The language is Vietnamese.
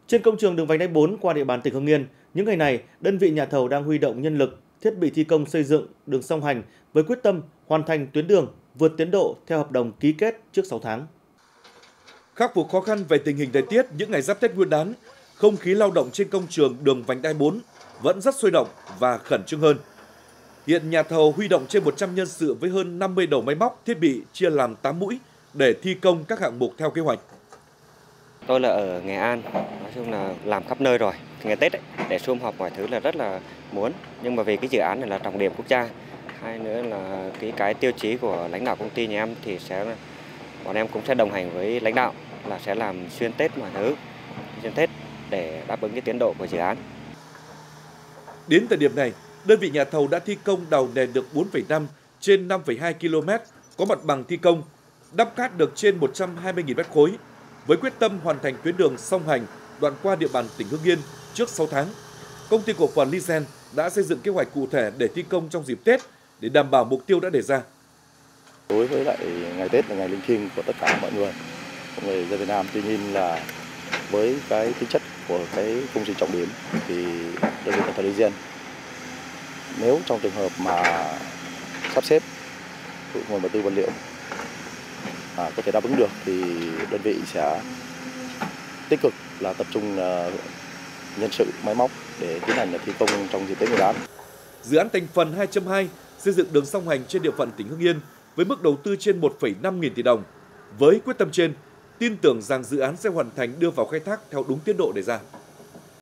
Trên công trường đường vành đai 4 qua địa bàn tỉnh Hưng Yên, những ngày này, đơn vị nhà thầu đang huy động nhân lực, thiết bị thi công xây dựng đường song hành với quyết tâm hoàn thành tuyến đường vượt tiến độ theo hợp đồng ký kết trước 6 tháng. Khắc phục khó khăn về tình hình thời tiết những ngày giáp Tết Nguyên đán, không khí lao động trên công trường đường vành đai 4 vẫn rất sôi động và khẩn trương hơn. Hiện nhà thầu huy động trên 100 nhân sự với hơn 50 đầu máy móc, thiết bị chia làm 8 mũi để thi công các hạng mục theo kế hoạch. Tôi là ở Nghệ An, nói chung là làm khắp nơi rồi. Ngày Tết ấy, để sum họp mọi thứ là rất là muốn, nhưng mà vì cái dự án này là trọng điểm quốc gia, hay nữa là cái tiêu chí của lãnh đạo công ty nhà em thì bọn em cũng sẽ đồng hành với lãnh đạo là sẽ làm xuyên Tết mọi thứ, xuyên Tết để đáp ứng cái tiến độ của dự án. Đến thời điểm này, đơn vị nhà thầu đã thi công đào nền được 4,5 trên 5,2 km, có mặt bằng thi công, đắp cát được trên 120.000 mét khối. Với quyết tâm hoàn thành tuyến đường song hành đoạn qua địa bàn tỉnh Hưng Yên trước 6 tháng, công ty cổ phần Lizen đã xây dựng kế hoạch cụ thể để thi công trong dịp Tết để đảm bảo mục tiêu đã đề ra. Đối với lại ngày Tết là ngày linh thiêng của tất cả mọi người dân Việt Nam, tuy nhiên là với cái tính chất của cái công trình trọng điểm thì đơn vị cổ phần Lizen nếu trong trường hợp mà sắp xếp nguồn vật tư vật liệu có thể đáp ứng được thì đơn vị sẽ tích cực là tập trung nhân sự máy móc để tiến hành thi công trong dịp Tết Nguyên đán. Dự án thành phần 2.2 xây dựng đường song hành trên địa phận tỉnh Hưng Yên với mức đầu tư trên 1,5 nghìn tỷ đồng. Với quyết tâm trên, tin tưởng rằng dự án sẽ hoàn thành đưa vào khai thác theo đúng tiến độ đề ra.